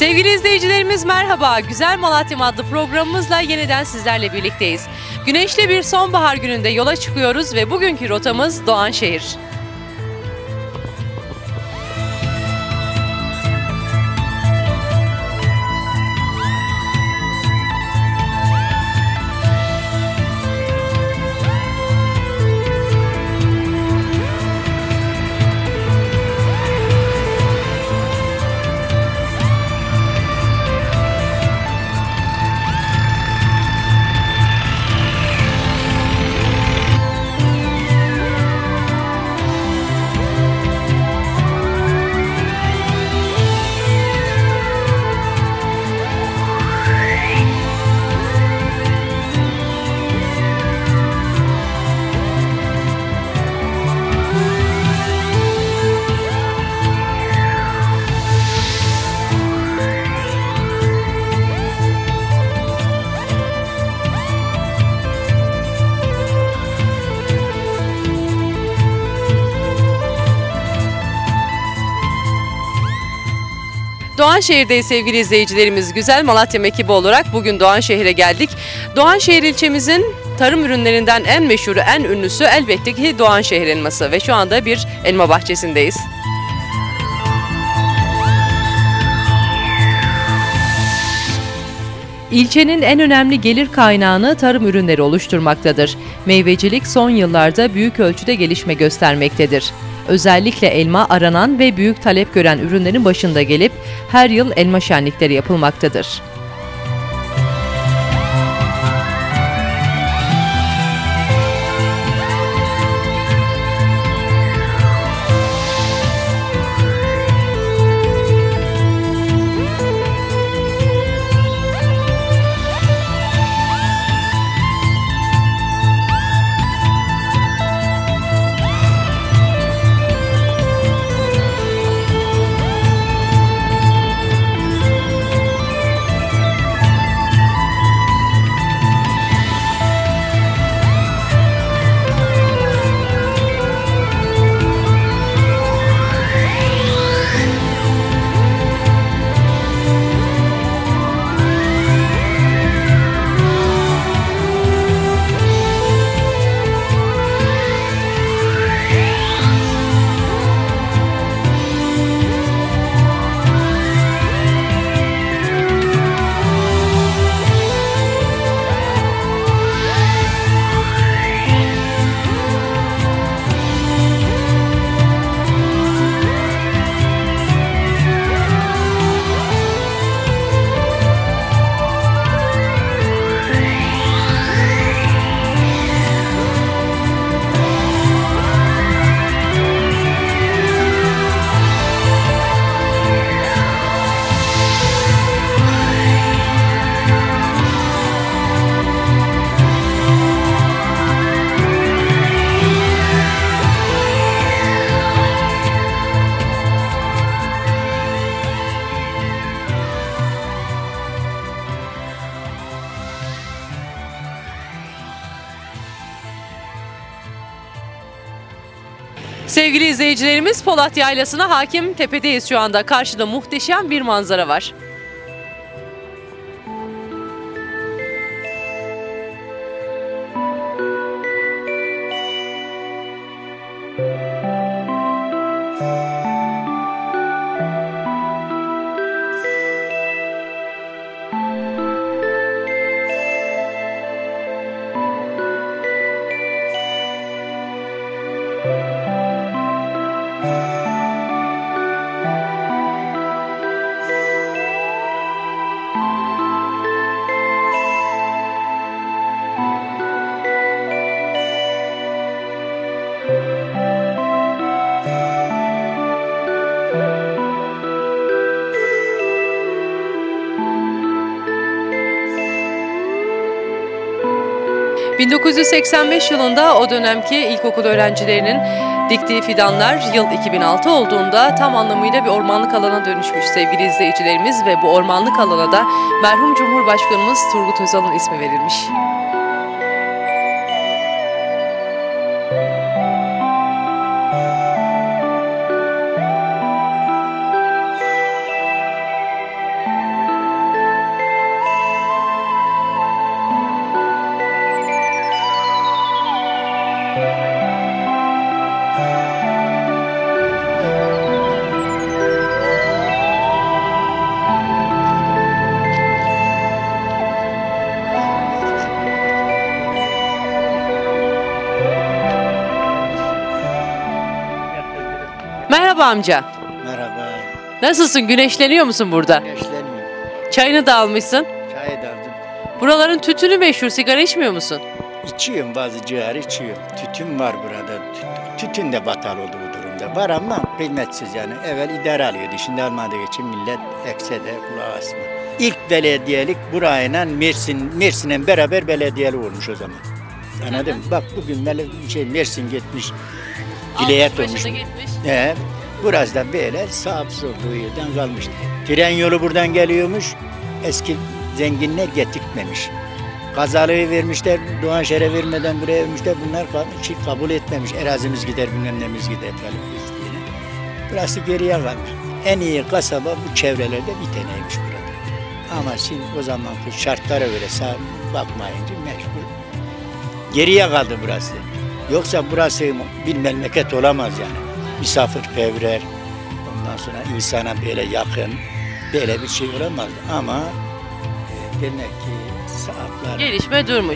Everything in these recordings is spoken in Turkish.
Sevgili izleyicilerimiz merhaba. Güzel Malatya'm adlı programımızla yeniden sizlerle birlikteyiz. Güneşli bir sonbahar gününde yola çıkıyoruz ve bugünkü rotamız Doğanşehir. Doğanşehir'deyiz sevgili izleyicilerimiz. Güzel Malatya'm ekibi olarak bugün Doğanşehir'e geldik. Doğanşehir ilçemizin tarım ürünlerinden en meşhuru, en ünlüsü elbette ki Doğanşehir elması ve şu anda bir elma bahçesindeyiz. İlçenin en önemli gelir kaynağını tarım ürünleri oluşturmaktadır. Meyvecilik son yıllarda büyük ölçüde gelişme göstermektedir. Özellikle elma aranan ve büyük talep gören ürünlerin başında gelip her yıl elma şenlikleri yapılmaktadır. Sevgili izleyicilerimiz, Polat Yaylası'na hakim tepedeyiz şu anda. Karşıda muhteşem bir manzara var. ...1985 yılında o dönemki ilkokul öğrencilerinin diktiği fidanlar yıl 2006 olduğunda tam anlamıyla bir ormanlık alana dönüşmüş sevgili izleyicilerimiz ve bu ormanlık alana da merhum Cumhurbaşkanımız Turgut Özal'ın ismi verilmiş. Merhaba amca. Merhaba. Nasılsın? Güneşleniyor musun burada? Güneşleniyorum. Çayını da almışsın. Çay aldım. Buraların tütünü meşhur. Sigara içmiyor musun? İçiyorum, bazı ciğer içiyorum. Tütün var burada. Tütün de batal oldu bu durumda. Var ama kıymetsiz yani. Evvel idare alıyordu. Şimdi almadığı için millet ekse de kulağı asma. İlk belediyelik burayla Mersin'le beraber belediyeli olmuş o zaman. Anladın mı? Bak bugün Mersin gitmiş. Dileyet olmuş. Burası da böyle sahipsiz olduğu yerden kalmıştı. Tren yolu buradan geliyormuş. Eski zenginler getirtmemiş. Kazalığı vermişler, Doğanşehir'e vermeden buraya vermişler. Bunlar kabul etmemiş. Erazimiz gider, bilmem nemiz gider falan. Burası geriye kalmış. En iyi kasaba bu çevrelerde bir taneymiş burada. Ama şimdi o zamanki şartlara göre bakmayınca mecbur. Geriye kaldı burası. Yoksa burası bir memleket olamaz yani. Misafirperver, ondan sonra insana böyle yakın, böyle bir şey olamaz. Ama demek ki saatler... Gelişme durmuş.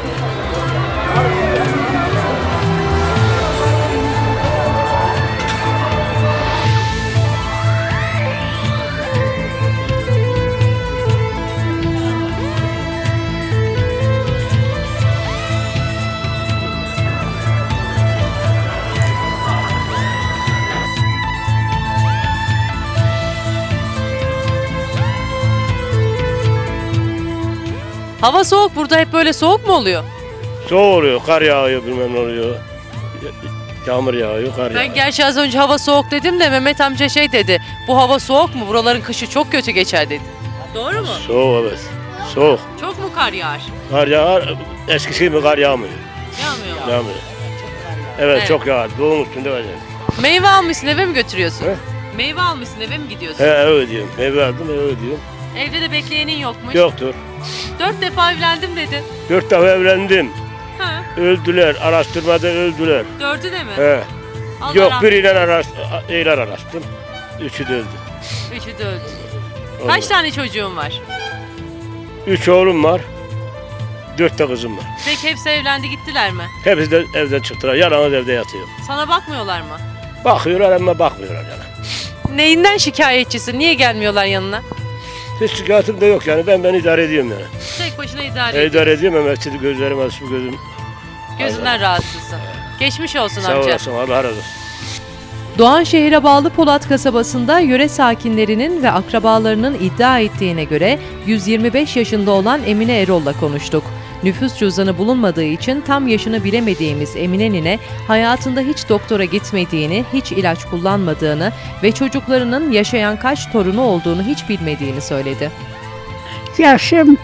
Hava soğuk. Burada hep böyle soğuk mu oluyor? Soğuk oluyor, kar yağıyor, bilmem ne oluyor. Yağmur yağıyor, kar yağıyor. Ben gerçi az önce hava soğuk dedim de Mehmet amca şey dedi. Bu hava soğuk mu? Buraların kışı çok kötü geçer dedi. Doğru mu? Soğuk, evet. Soğuk. Çok mu kar yağar? Kar yağar, eskisi gibi kar yağmıyor. Yağmıyor mu? Yağmıyor. Evet, çok yağar. Doğum üstünde var yani. Meyve almışsın, eve mi götürüyorsun? He? Meyve almışsın, eve mi gidiyorsun? Eve ödüyorum. Meyve aldım, eve ödüyorum. Evde de bekleyenin yokmuş. Yoktur. 4 defa evlendim dedin. 4 defa evlendim. Ha, Öldüler, araştırmada öldüler. 4'ü de mi? He. Allah Yok, rahmet- biriyle araştırdım. 3'ü de öldü. 3'ü de öldü. Kaç tane çocuğun var? 3 oğlum var. 4 de kızım var. Peki hepsi evlendi gittiler mi? Hepsi de evden çıktılar. Yalnız evde yatıyor. Sana bakmıyorlar mı? Bakıyorlar ama bakmıyorlar yani. Neyinden şikayetçisin? Niye gelmiyorlar yanına? Hiç şikayetim de yok yani. Ben idare ediyorum yani. Tek başına idare ediyorsun. İdare ediyorum ama şimdi gözlerim açık, gözüm. Gözünden rahatsızsın. Geçmiş olsun Sağ amca. olasın, Allah razı olsun. Doğanşehir'e bağlı Polat kasabasında yöre sakinlerinin ve akrabalarının iddia ettiğine göre 125 yaşında olan Emine Erol'la konuştuk. Nüfus cüzdanı bulunmadığı için tam yaşını bilemediğimiz Emine nine hayatında hiç doktora gitmediğini, hiç ilaç kullanmadığını ve çocuklarının yaşayan kaç torunu olduğunu hiç bilmediğini söyledi. Yaşım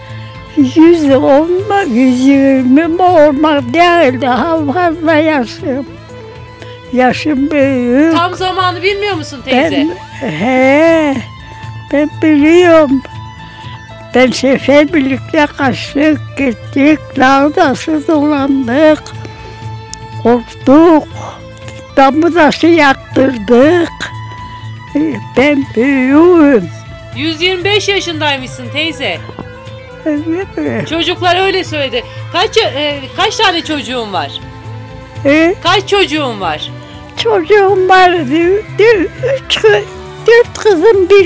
120 olmak değil, daha fazla yaşım. Yaşım büyük. Tam zamanı bilmiyor musun teyze? Ben biliyorum. Ben sefer birlikte kaçtık, gittik, dağdası dolandık, korktuk, damı taşı yaktırdık. Ben büyüğüm. 125 yaşındaymışsın teyze. Evet. Çocuklar öyle söyledi. Kaç tane çocuğun var? Kaç çocuğun var? Çocuğum vardı, 4 kızım, bir